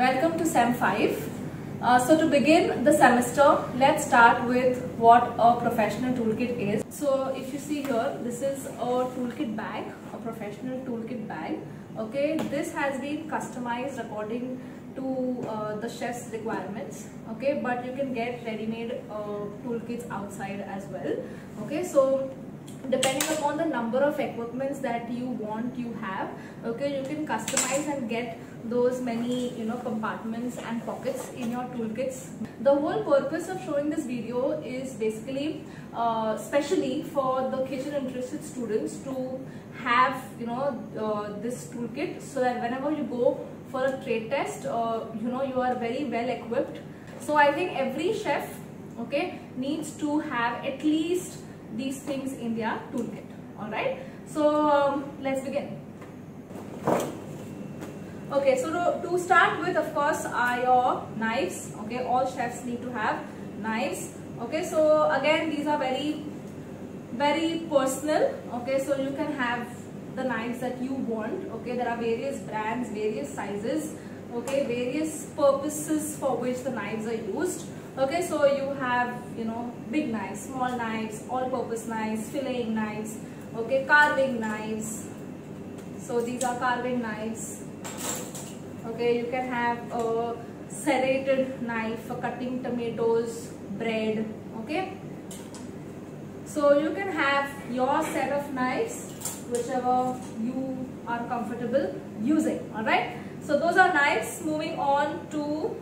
Welcome to Sem 5. So to begin the semester, let's start with what a professional toolkit is. So if you see here, this is a toolkit bag, a professional toolkit bag. Okay, this has been customized according to the chef's requirements. Okay, but you can get ready-made toolkits outside as well. Okay, so depending upon the number of equipments that you have, okay, you can customize and get those many compartments and pockets in your toolkits. The whole purpose of showing this video is basically especially for the kitchen interested students to have this toolkit, so that whenever you go for a trade test, you are very well equipped. So I think every chef, okay, needs to have at least these things in their toolkit. All right, so let's begin. Okay, so to start with, of course, are your knives. Okay, all chefs need to have knives. Okay, so again, these are very personal. Okay, so you can have the knives that you want. Okay, there are various brands, various sizes, okay, various purposes for which the knives are used. Okay, so you have big knives, small knives, all-purpose knives, filleting knives, okay, carving knives. So these are carving knives. Okay, you can have a serrated knife for cutting tomatoes, bread. Okay, so you can have your set of knives, whichever you are comfortable using. All right, so those are knives. Moving on to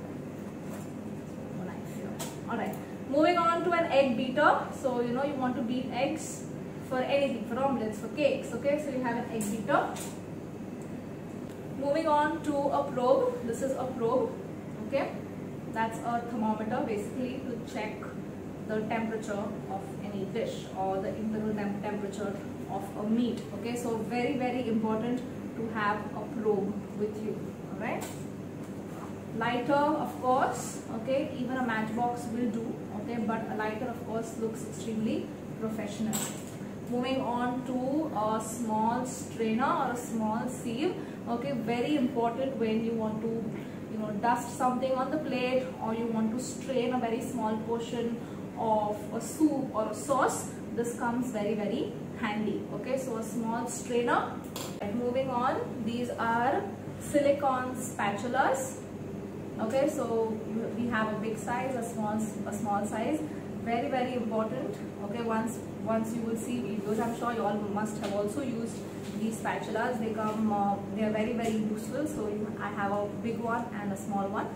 Alright, moving on to an egg beater. So you want to beat eggs for anything, for omelets, for cakes. Okay, so you have an egg beater. Moving on to a probe. This is a probe. Okay, that's a thermometer basically to check the temperature of any dish or the internal temperature of a meat. Okay, so very important to have a probe with you. Alright. Lighter, of course, okay, even a matchbox will do, okay, but a lighter, of course, looks extremely professional. Moving on to a small strainer or a small sieve. Okay, very important when you want to dust something on the plate, or you want to strain a very small portion of a soup or a sauce. This comes very handy. Okay, so a small strainer. And moving on, these are silicone spatulas. Okay, so we have a big size, a small size. Very important. Okay, once you will see videos, I'm sure you all must have also used these spatulas. They are very useful. So I have a big one and a small one.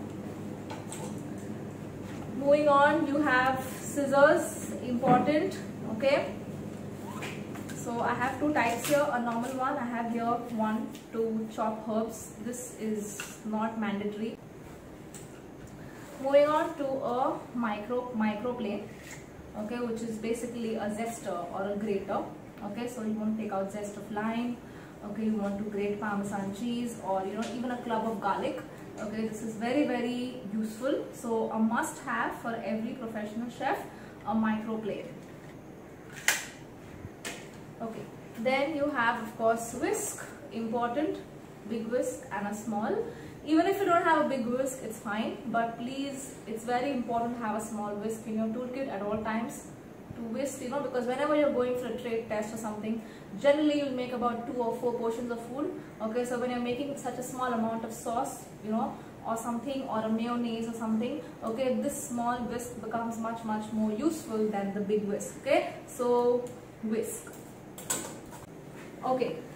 Moving on, you have scissors, important. Okay, so I have two types here, a normal one. I have here one to chop herbs. This is not mandatory. Moving on to a microplane, okay, which is basically a zester or a grater. Okay, so you want to take out zest of lime. Okay, you want to grate Parmesan cheese, or even a clove of garlic. Okay, this is very useful. So a must-have for every professional chef, a microplane. Okay, then you have, of course, whisk, important, big whisk and a small. Even if you don't have a big whisk, it's fine, but please, it's very important to have a small whisk in your toolkit at all times to whisk, because whenever you're going for a trade test or something, generally you'll make about 2 or 4 portions of food. Okay, so when you're making such a small amount of sauce, or something, or a mayonnaise or something, okay, this small whisk becomes much more useful than the big whisk. Okay, so whisk. Okay.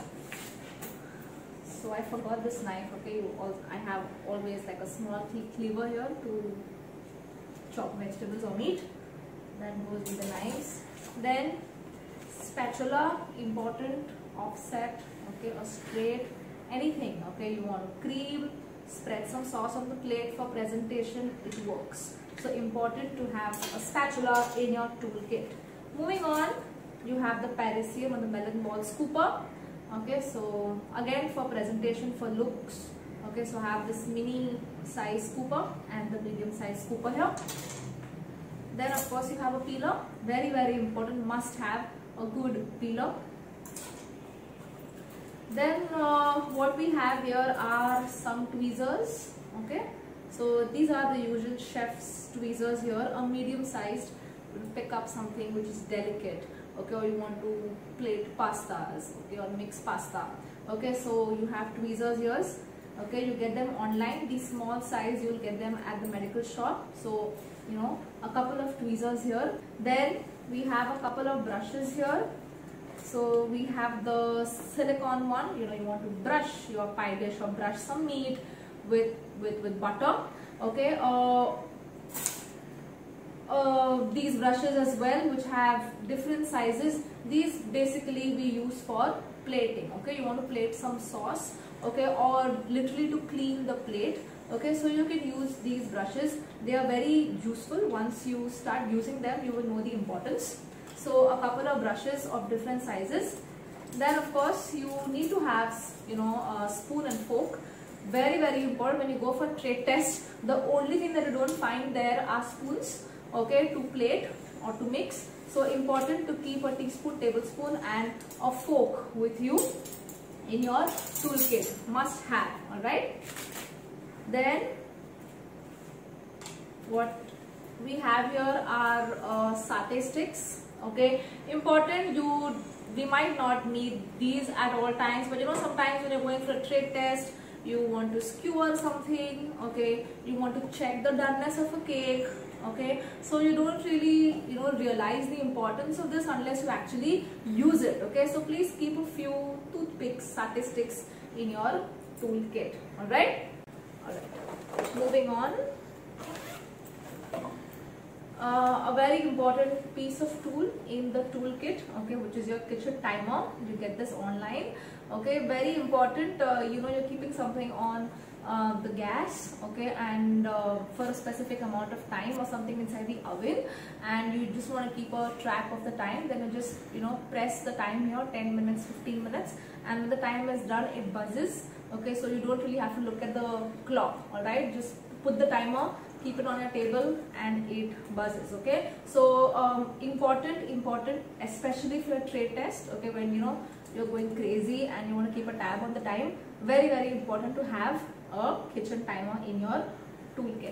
So I forgot this knife. Okay, I have always like a small cleaver here to chop vegetables or meat. That goes with the knives. Then spatula, important, offset, okay, or straight, anything. Okay, you want to cream, spread some sauce on the plate for presentation, it works. So important to have a spatula in your toolkit. Moving on, you have the Parisium or the melon ball scooper. Okay, so again for presentation, for looks. Okay, so I have this mini size scooper and the medium size scooper here. Then of course you have a peeler, very important, must have a good peeler. Then what we have here are some tweezers. Okay, so these are the usual chef's tweezers here. A medium sized will pick up something which is delicate, okay, or you want to plate pastas, okay, or mix pasta. Okay, so you have tweezers here. Okay, you get them online. These small size you will get them at the medical shop. So you know, a couple of tweezers here. Then we have a couple of brushes here. So we have the silicone one. You know, you want to brush your pie dish or brush some meat with butter. Okay, these brushes as well, which have different sizes. These basically we use for plating. Okay, you want to plate some sauce, okay, or literally to clean the plate. Okay, so you can use these brushes. They are very useful. Once you start using them, you will know the importance. So a couple of brushes of different sizes. Then of course you need to have, you know, a spoon and fork. Very, very important when you go for trade test. The only thing that you don't find there are spoons, okay, to plate or to mix. So important to keep a teaspoon, tablespoon and a fork with you in your toolkit. Must have. Alright. Then what we have here are satay sticks. Okay, important. We might not need these at all times, but you know, sometimes when you're going for a trade test, you want to skewer something, okay, you want to check the doneness of a cake, okay, so you don't really, you know, realize the importance of this unless you actually use it. Okay, so please keep a few toothpicks, satay sticks in your toolkit. Alright, moving on. A very important piece of tool in the toolkit, okay, which is your kitchen timer. You get this online. Okay, very important. You know, you're keeping something on the gas, okay, and for a specific amount of time or something inside the oven, and you just want to keep a track of the time. Then you just, you know, press the time here, 10 minutes, 15 minutes, and when the time is done, it buzzes. Okay, so you don't really have to look at the clock. All right, just put the timer, keep it on your table, and it buzzes. Okay, so important, especially for a trade test. Okay, when you know you're going crazy and you want to keep a tab on the time, very, very important to have a kitchen timer in your toolkit.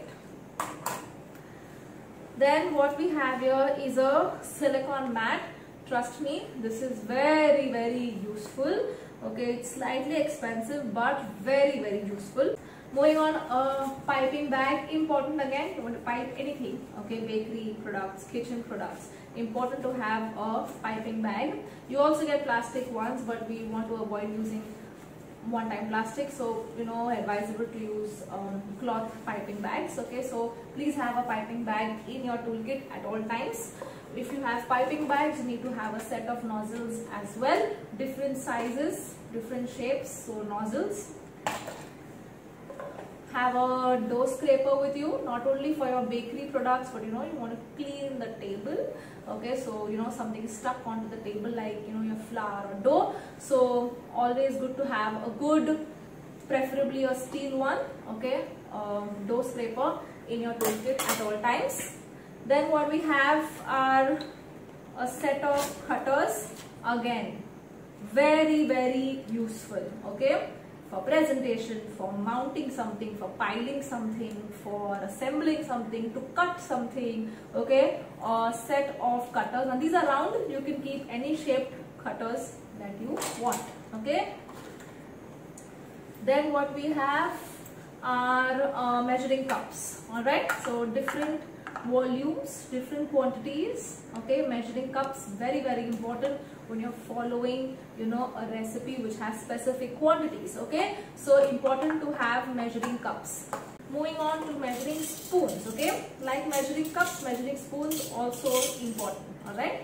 Then what we have here is a silicone mat. Trust me, this is very, very useful. Okay, it's slightly expensive but very, very useful. Moving on, a piping bag. Important again, you want to pipe anything, okay, bakery products, kitchen products. Important to have a piping bag. You also get plastic ones, but we want to avoid using one-time plastic, so you know, advisable to use cloth piping bags. Okay, so please have a piping bag in your toolkit at all times. If you have piping bags, you need to have a set of nozzles as well, different sizes, different shapes, so nozzles. Have a dough scraper with you, not only for your bakery products, but you know, you want to clean the table. Okay, so you know, something is stuck onto the table, like you know, your flour or dough. So always good to have a good, preferably a steel one, okay, dough scraper in your toolkit at all times. Then what we have are a set of cutters. Again, very, very useful. Okay, for presentation, for mounting something, for piling something, for assembling something, to cut something. Okay, a set of cutters, and these are round. You can keep any shaped cutters that you want. Okay, then what we have are measuring cups. All right, so different volumes, different quantities. Okay, measuring cups, very, very important when you're following, you know, a recipe which has specific quantities. Okay, so important to have measuring cups. Moving on to measuring spoons. Okay, like measuring cups, measuring spoons also important. All right,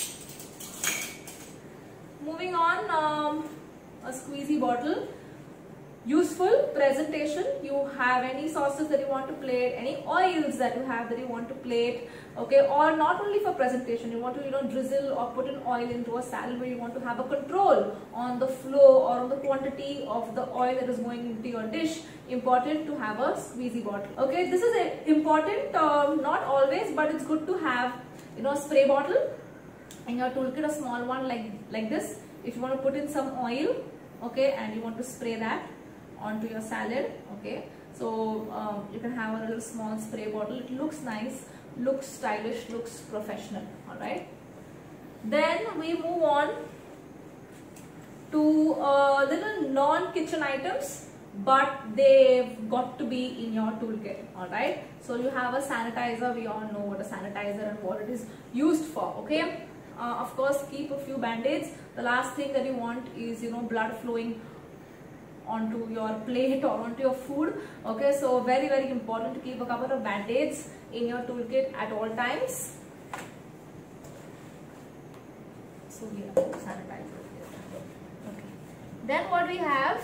moving on, a squeezy bottle. Useful presentation. You have any sauces that you want to plate, any oils that you have that you want to plate, okay, or not only for presentation, you want to, you know, drizzle or put an oil into a salad where you want to have a control on the flow or on the quantity of the oil that is going into your dish. Important to have a squeezy bottle. Okay, this is important, not always, but it's good to have, you know, a spray bottle in your toolkit, a small one like this. If you want to put in some oil, okay, and you want to spray that onto your salad. Okay, so you can have a little small spray bottle. It looks nice, looks stylish, looks professional. All right, then we move on to little non-kitchen items, but they've got to be in your toolkit. All right, so you have a sanitizer. We all know what a sanitizer and what it is used for. Okay, of course, keep a few band-aids. The last thing that you want is, you know, blood flowing onto your plate or onto your food. Okay, so very, very important to keep a couple of band-aids in your toolkit at all times. So we have sanitizer here. Okay, then what we have,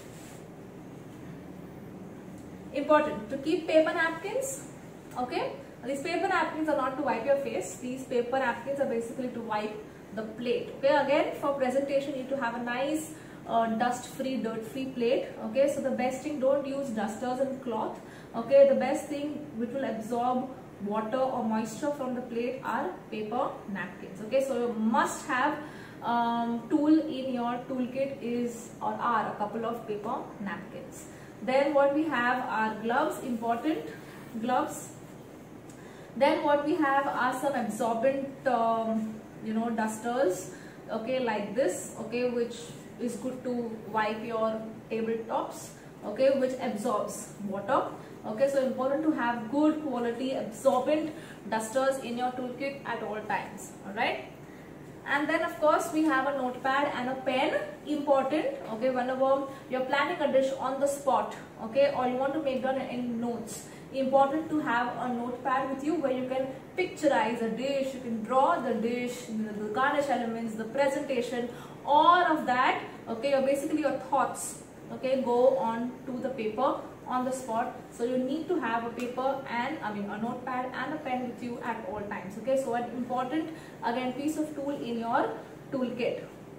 important to keep paper napkins. Okay, these paper napkins are not to wipe your face. These paper napkins are basically to wipe the plate. Okay, again, for presentation you need to have a nice dust-free, dirt-free plate. Okay, so the best thing, don't use dusters and cloth. Okay, the best thing which will absorb water or moisture from the plate are paper napkins. Okay, so you must have tool in your toolkit is or are a couple of paper napkins. Then what we have are gloves, important gloves. Then what we have are some absorbent you know, dusters, okay, like this, okay, which is good to wipe your tabletops, okay, which absorbs water. Okay, so important to have good quality absorbent dusters in your toolkit at all times. All right, and then of course we have a notepad and a pen, important. Okay, whenever you're planning a dish on the spot, okay, or you want to make down any notes, important to have a notepad with you where you can picturize a dish, you can draw the dish, the garnish elements, the presentation, all of that. Okay, basically your thoughts, okay, go on to the paper on the spot. So you need to have a paper and a notepad and a pen with you at all times. Okay, so an important, again, piece of tool in your toolkit.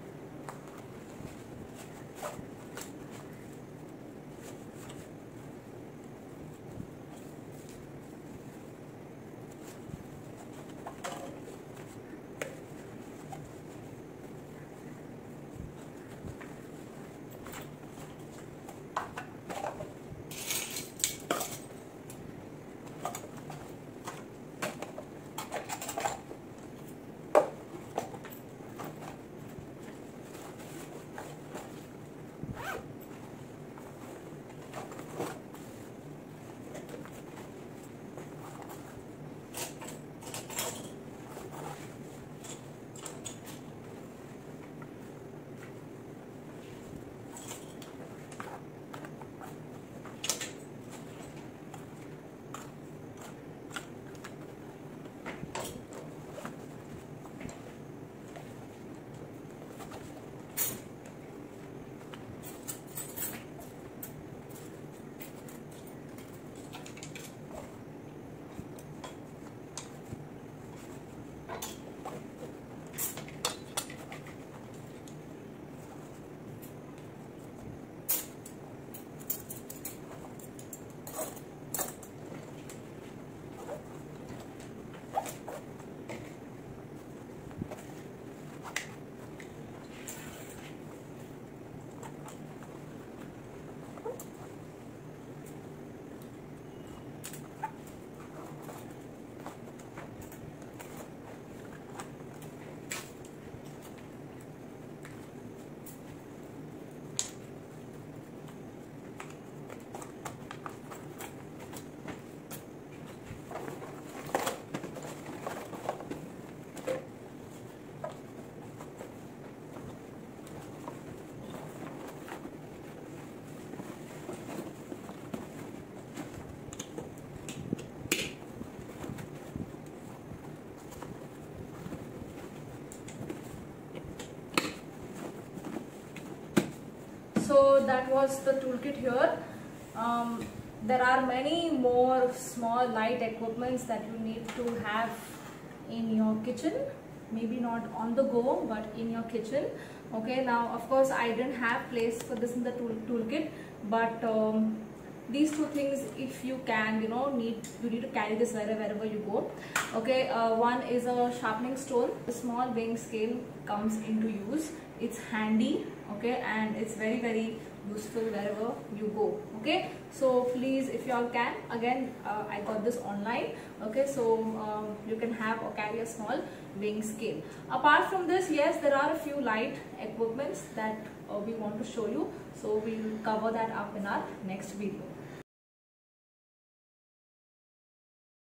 So that was the toolkit here. There are many more small light equipments that you need to have in your kitchen, maybe not on the go but in your kitchen. Okay, now of course I didn't have place for this in the toolkit, but these two things, if you can, you need to carry this wherever you go. Okay, one is a sharpening stone. The small weighing scale comes into use it's handy, okay, and it's very useful wherever you go. Okay, so please, if you all can, again I got this online. Okay, so you can have or carry a small weighing scale. Apart from this, yes, there are a few light equipments that we want to show you, so we will cover that up in our next video.